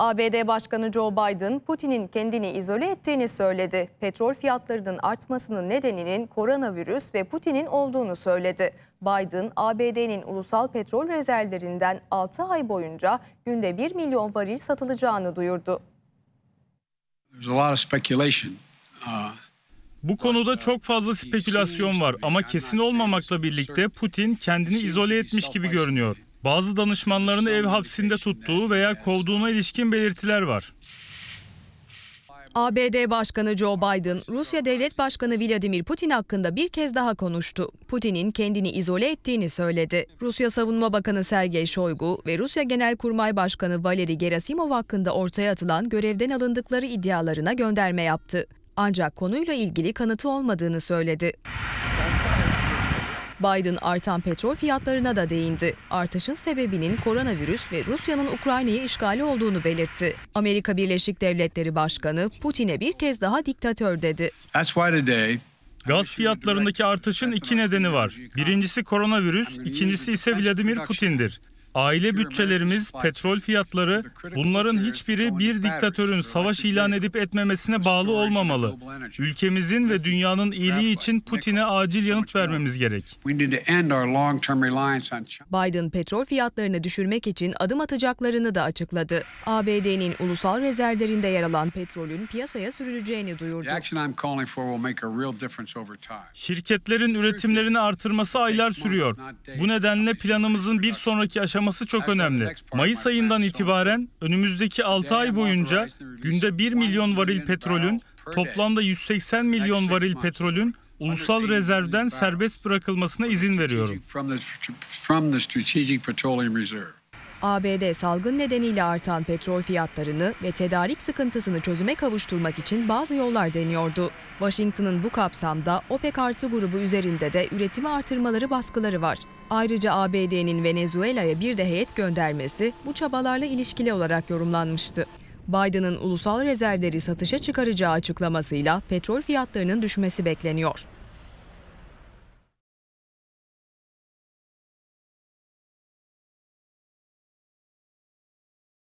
ABD Başkanı Joe Biden, Putin'in kendini izole ettiğini söyledi. Petrol fiyatlarının artmasının nedeninin koronavirüs ve Putin'in olduğunu söyledi. Biden, ABD'nin ulusal petrol rezervlerinden 6 ay boyunca günde 1 milyon varil satılacağını duyurdu. Bu konuda çok fazla spekülasyon var ama kesin olmamakla birlikte Putin kendini izole etmiş gibi görünüyor. Bazı danışmanlarını ev hapsinde tuttuğu veya kovduğuna ilişkin belirtiler var. ABD Başkanı Joe Biden, Rusya Devlet Başkanı Vladimir Putin hakkında bir kez daha konuştu. Putin'in kendini izole ettiğini söyledi. Rusya Savunma Bakanı Sergey Shoigu ve Rusya Genelkurmay Başkanı Valeri Gerasimov hakkında ortaya atılan görevden alındıkları iddialarına gönderme yaptı. Ancak konuyla ilgili kanıtı olmadığını söyledi. Biden artan petrol fiyatlarına da değindi. Artışın sebebinin koronavirüs ve Rusya'nın Ukrayna'yı işgali olduğunu belirtti. Amerika Birleşik Devletleri Başkanı Putin'e bir kez daha diktatör dedi. Gaz fiyatlarındaki artışın iki nedeni var. Birincisi koronavirüs, ikincisi ise Vladimir Putin'dir. Aile bütçelerimiz, petrol fiyatları, bunların hiçbiri bir diktatörün savaş ilan edip etmemesine bağlı olmamalı. Ülkemizin ve dünyanın iyiliği için Putin'e acil yanıt vermemiz gerek. Biden petrol fiyatlarını düşürmek için adım atacaklarını da açıkladı. ABD'nin ulusal rezervlerinde yer alan petrolün piyasaya sürüleceğini duyurdu. Şirketlerin üretimlerini artırması aylar sürüyor. Bu nedenle planımızın bir sonraki aşaması çok önemli. Mayıs ayından itibaren önümüzdeki 6 ay boyunca günde 1 milyon varil petrolün, toplamda 180 milyon varil petrolün ulusal rezervden serbest bırakılmasına izin veriyorum. ABD salgın nedeniyle artan petrol fiyatlarını ve tedarik sıkıntısını çözüme kavuşturmak için bazı yollar deniyordu. Washington'ın bu kapsamda OPEC artı grubu üzerinde de üretimi artırmaları baskıları var. Ayrıca ABD'nin Venezuela'ya bir de heyet göndermesi bu çabalarla ilişkili olarak yorumlanmıştı. Biden'ın ulusal rezervleri satışa çıkaracağı açıklamasıyla petrol fiyatlarının düşmesi bekleniyor.